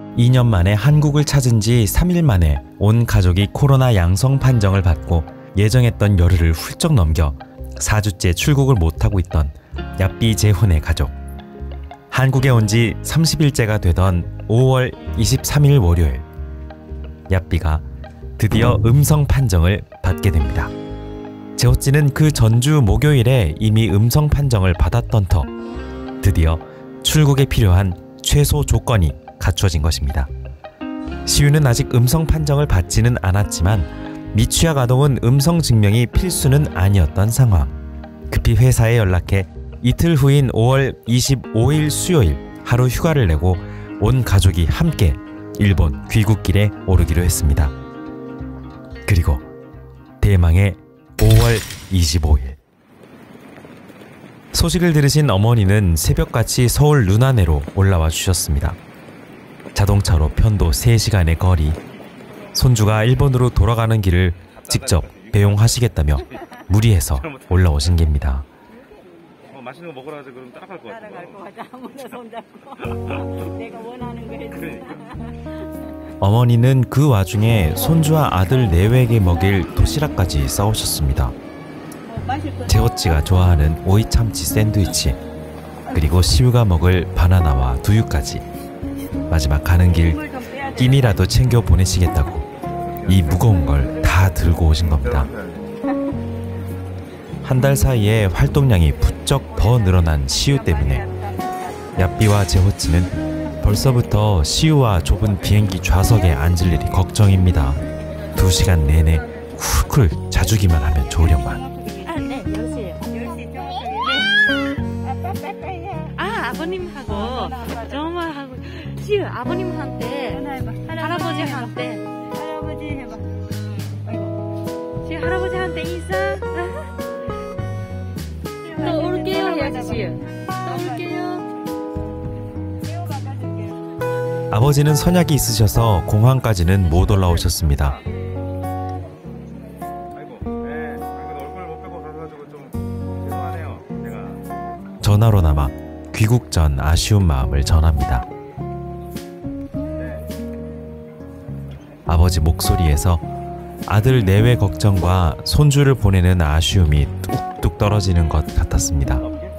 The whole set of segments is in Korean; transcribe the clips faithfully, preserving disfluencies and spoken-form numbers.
이 년 만에 한국을 찾은 지 삼 일 만에 온 가족이 코로나 양성 판정을 받고 예정했던 열흘을 훌쩍 넘겨 사 주째 출국을 못하고 있던 야삐 재훈의 가족. 한국에 온 지 삼십 일째가 되던 오월 이십삼일 월요일, 야삐가 드디어 음성 판정을 받게 됩니다. 재호찌는 그 전주 목요일에 이미 음성 판정을 받았던 터 드디어 출국에 필요한 최소 조건이 갖춰진 것입니다. 시우는 아직 음성 판정을 받지는 않았지만 미취학 아동은 음성 증명이 필수는 아니었던 상황. 급히 회사에 연락해 이틀 후인 오월 이십오일 수요일 하루 휴가를 내고 온 가족이 함께 일본 귀국길에 오르기로 했습니다. 그리고 대망의 오월 이십오일. 소식을 들으신 어머니는 새벽같이 서울 눈안에로 올라와 주셨습니다. 자동차로 편도 세 시간의 거리, 손주가 일본으로 돌아가는 길을 직접 배웅하시겠다며 무리해서 올라오신 겁니다. 어, 맛있는 거 먹으라 하자. 그럼 따라갈 것 같아. 따라갈 것 같아. 아무나 손잡고 내가 원하는 거 해준다. 어머니는 그 와중에 손주와 아들 내외에게 먹일 도시락까지 싸오셨습니다. 재호찌가 좋아하는 오이 참치 샌드위치, 그리고 시우가 먹을 바나나와 두유까지. 마지막 가는 길 끼니라도 챙겨 보내시겠다고 이 무거운 걸 다 들고 오신 겁니다. 한 달 사이에 활동량이 부쩍 더 늘어난 시우 때문에 야삐와 재호찌는 벌써부터 시우와 좁은 비행기 좌석에 앉을 일이 걱정입니다. 두 시간 내내 쿨쿨 자주기만 하면 좋으련만. 아, 아버님하고 정말하고 시우 아버님한테 할아버지한테 할아버지 해봐. 시우 할아버지한테 인사. 또 올게요 해야지 시우. 또 올게요. 아버지는 선약이 있으셔서 공항까지는 못 올라오셨습니다. 아이고, 네. 그래도 얼굴 못 빼고 가가지고 좀 죄송하네요. 제가. 전화로나마 귀국 전 아쉬운 마음을 전합니다. 네. 아버지 목소리에서 아들 내외 걱정과 손주를 보내는 아쉬움이 뚝뚝 떨어지는 것 같았습니다.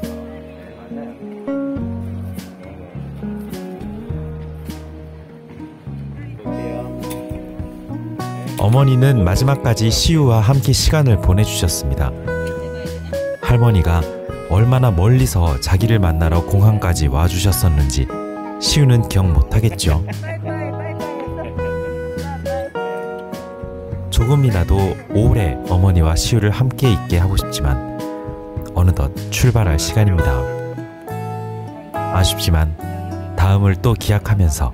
어머니는 마지막까지 시우와 함께 시간을 보내주셨습니다. 할머니가 얼마나 멀리서 자기를 만나러 공항까지 와주셨었는지 시우는 기억 못하겠죠. 조금이라도 오래 어머니와 시우를 함께 있게 하고 싶지만 어느덧 출발할 시간입니다. 아쉽지만 다음을 또 기약하면서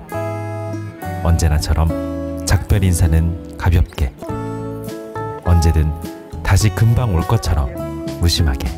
언제나처럼 작별 인사는 가볍게, 언제든 다시 금방 올 것처럼 무심하게.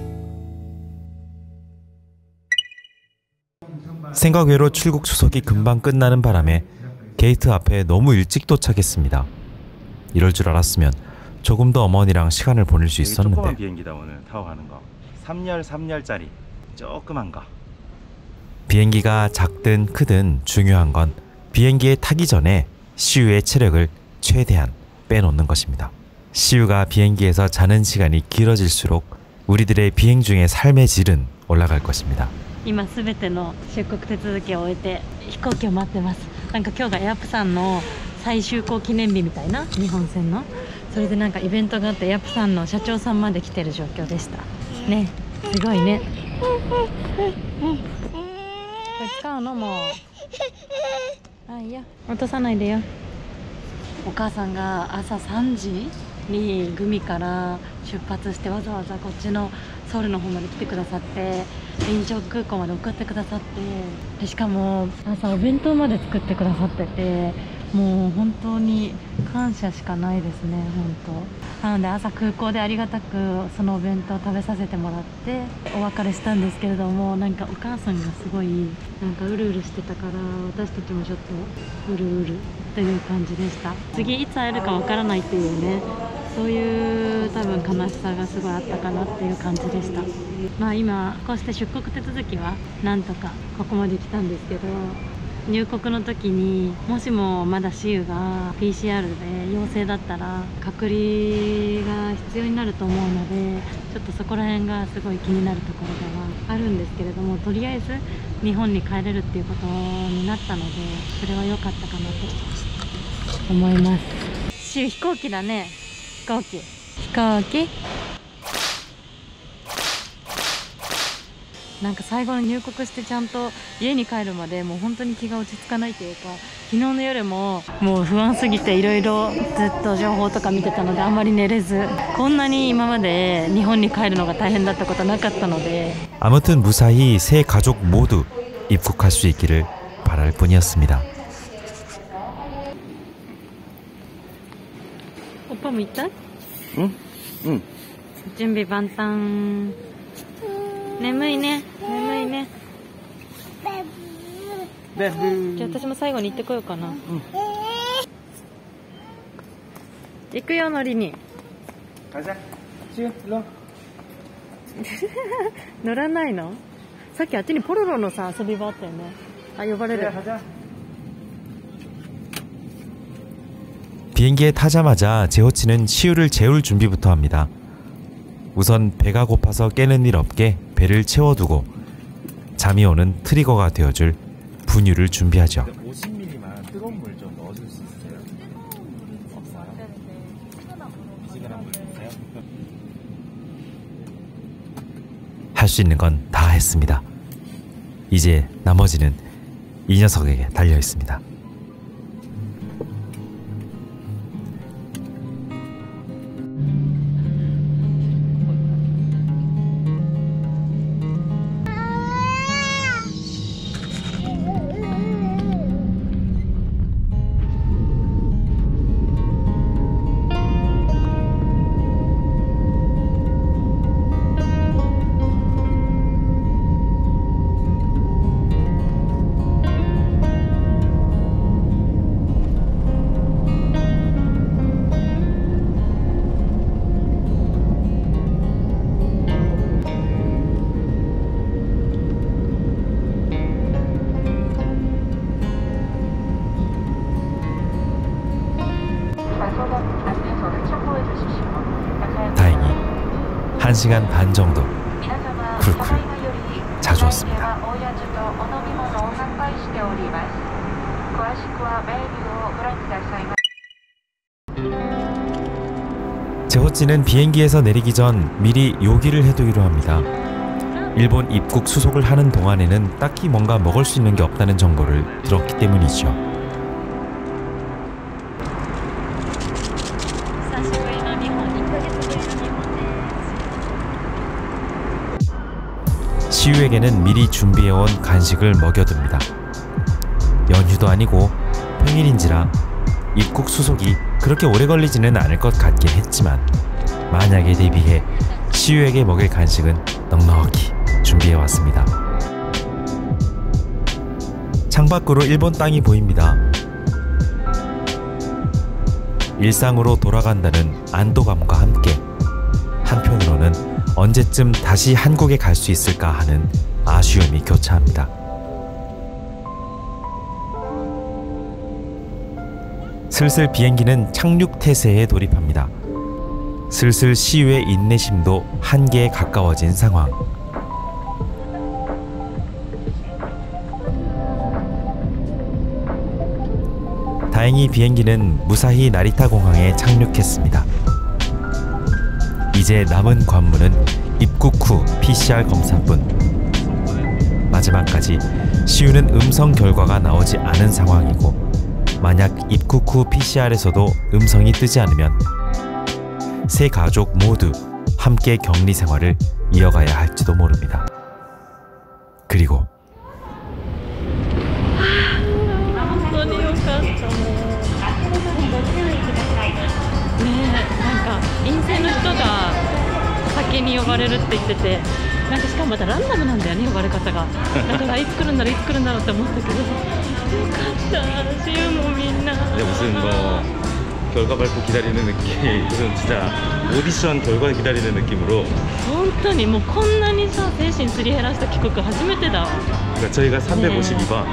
생각 외로 출국 수속이 금방 끝나는 바람에 게이트 앞에 너무 일찍 도착했습니다. 이럴 줄 알았으면 조금 더 어머니랑 시간을 보낼 수 있었는데. 조그만 비행기다 오늘 타고 가는 거. 삼 열 삼 열짜리 조그만 거. 비행기가 작든 크든 중요한 건 비행기에 타기 전에 시우의 체력을 최대한 빼놓는 것입니다. 시우가 비행기에서 자는 시간이 길어질수록 우리들의 비행 중의 삶의 질은 올라갈 것입니다. 今すべての出国手続きを終えて飛行機を待ってます。なんか今日がエアプさんの最終航記念日みたいな、日本戦のそれでなんかイベントがあってエアプさんの社長さんまで来てる状況でしたね。すごいね。これ使うのもう、あ、いいよ、落とさないでよ。お母さんが朝さんじにグミから出発してわざわざこっちのソウルの方まで来てくださって、インチョン空港まで送ってくださって、しかも朝お弁当まで作ってくださってて、もう本当に感謝しかないですね。本当なので朝空港でありがたくそのお弁当を食べさせてもらってお別れしたんですけれども、なんかお母さんがすごいなんかうるうるしてたから、私たちもちょっとうるうるという感じでした。次いつ会えるかわからないっていうね、そういう多分悲しさがすごいあったかなっていう感じでした。まあ今こうして出国手続きはなんとかここまで来たんですけど、 入国の時にもしもまだシウが ピーシーアール で陽性だったら隔離が必要になると思うので、ちょっとそこら辺がすごい気になるところではあるんですけれども、とりあえず日本に帰れるっていうことになったので、それは良かったかなと思います。シウ、飛行機だね。飛行機飛行機なんか最後の入国してちゃんと家に帰るまでもう本当に気が落ち着かないというか、昨日の夜ももう不安すぎていろいろずっと情報とか見てたのであんまり寝れず、こんなに今まで日本に帰るのが大変だったことなかったので。 아무튼 무사히 세 가족 모두 입국할 수 있기를 바랄 뿐이었습니다. 오빠 뭐 있다? 응? 응. 준비 반땅. 眠いね、眠いね。じゃあ私も最後に行ってこようかな。うん、行くよ、のりに。乗らないの？さっきあっちにポロロのさ遊び場あったよね。あ、呼ばれる。 비행기에 타자마자 제호치는 시우를 재울 준비부터 합니다. 우선 배가 고파서 깨는 일 없게 배를 채워두고 잠이 오는 트리거가 되어줄 분유를 준비하죠. 오십 밀리리터만 뜨거운 물 좀 넣어줄 수 있어요? 없어요? 미지근한 물 있어요? 할 수 있는 건 다 했습니다. 이제 나머지는 이 녀석에게 달려 있습니다. 한 시간 반 정도 쿨쿨 자주었습니다. 제호치는 비행기에서 내리기 전 미리 요기를 해두기로 합니다. 일본 입국 수속을 하는 동안에는 딱히 뭔가 먹을 수 있는 게 없다는 정보를 들었기 때문이죠. 시우에게는 미리 준비해온 간식을 먹여둡니다. 연휴도 아니고 평일인지라 입국 수속이 그렇게 오래 걸리지는 않을 것 같긴 했지만 만약에 대비해 시우에게 먹일 간식은 넉넉히 준비해왔습니다. 창밖으로 일본 땅이 보입니다. 일상으로 돌아간다는 안도감과 함께 한편으로는 언제쯤 다시 한국에 갈 수 있을까 하는 아쉬움이 교차합니다. 슬슬 비행기는 착륙 태세에 돌입합니다. 슬슬 시우의 인내심도 한계에 가까워진 상황. 다행히 비행기는 무사히 나리타 공항에 착륙했습니다. 이제 남은 관문은 입국 후 피씨알 검사뿐. 마지막까지 시우는 음성 결과가 나오지 않은 상황이고 만약 입국 후 피씨알에서도 음성이 뜨지 않으면 세 가족 모두 함께 격리 생활을 이어가야 할지도 모릅니다. 그리고 陰性の人が先に呼ばれるって言ってて、なんかしかもまたランダムなんだよね、呼ばれ方が。だからいつ来るんだろういつ来るんだろうって思ったけど、よかった。シウもみんな。 근데 무슨 뭐 결과 발표 기다리는 느낌, 무슨 진짜 오디션 결과 기다리는 느낌으로. 本当にもうこんなにさ精神すり減らした帰国初めてだわ。 그러니까 저희가 삼백오십이 번,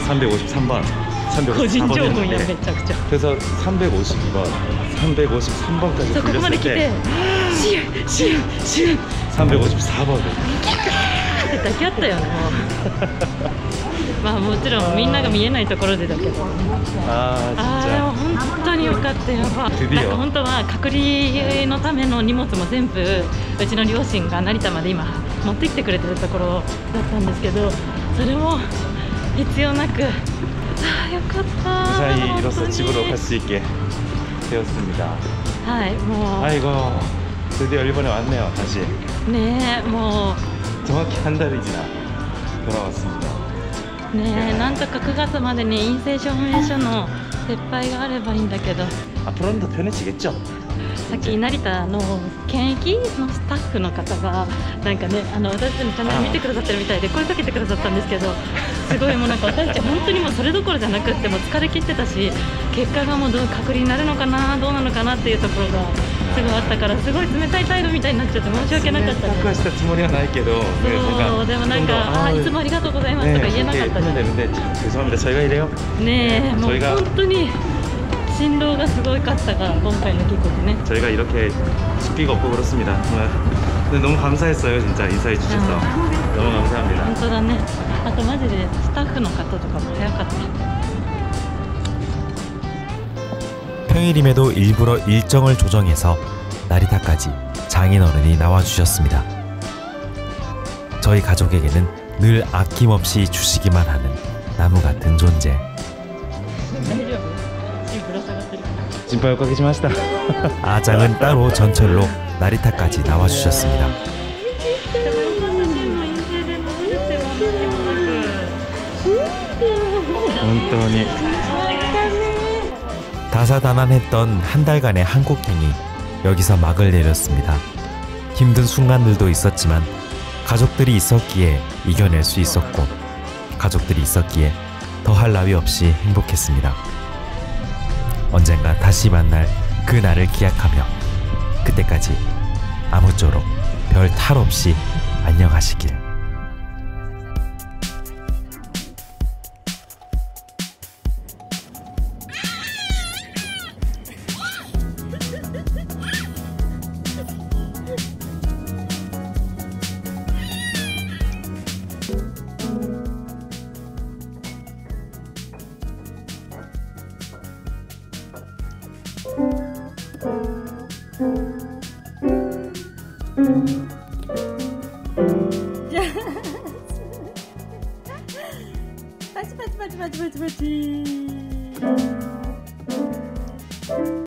삼백오십삼 번, 個人 삼백오십사 情 번 報やめ 했는데 ちゃくちゃ 그래서 삼백오십이 번, 삼백오십삼 번까지 そうここまで来 돌렸을 て 때 シュッシュッシュッ 삼백오십사 번을 って抱き合ったよねもうまあもちろんみんなが見えないところでだけど 아 あーでも 진짜 本当によかったやばドゥディオなんか本当は隔離のための荷物も全部うちの両親が成田まで今持ってきてくれてるところだったんですけどそれも必要なくあーよかった 무사히 이로써 本当に 집으로 갈 수 있게 되었습니다. はいも 아이고 드디어 일본에 왔네요. 다시 うねえも 정확히 한 달이 지나 돌아왔습니다. うねえなんとかくがつまでに陰性証明書の撤廃があればいいんだけど 앞으로는 더 편해지겠죠? さっき成田の検疫のスタッフの方がなんかねあの私たちのチャンネル見てくださってるみたいで声かけてくださったんですけどすごいもうなんか私たち本当にもうそれどころじゃなくってもう疲れ切ってたし結果がもうどう隔離になるのかなどうなのかなっていうところがすごいあったからすごい冷たい態度みたいになっちゃって申し訳なかったです 탁したつもりはないけどそうでもなんかあいつもありがとうございますとか言えなかったです 근데 죄송합니다. 저희가 이래요. ねえもう 저희가 本当に振動がすごかったが今回の帰国ね 저희가 이렇게 식비가 없고 그렇습니다. 근데 너무 감사했어요. 진짜 인사해 주셔서 너무 本 감사합니다. 当だねあとマジでスタッフの方とかも早かった 평일임에도 일부러 일정을 조정해서 나리타까지 장인어른이 나와주셨습니다. 저희 가족에게는 늘 아낌없이 주시기만 하는 나무 같은 존재. 大丈夫ぶら下がってる 진파 효과 계시마시다. 아장은 따로 전철로 나리타까지 나와주셨습니다. でもよかったねもう陰性で戻れても何もなく本当に 다사다난했던 한 달간의 한국행이 여기서 막을 내렸습니다. 힘든 순간들도 있었지만 가족들이 있었기에 이겨낼 수 있었고 가족들이 있었기에 더할 나위 없이 행복했습니다. 언젠가 다시 만날 그 날을 기약하며 그때까지 아무쪼록 별 탈 없이 안녕하시길. パチパチパチパチパチパチ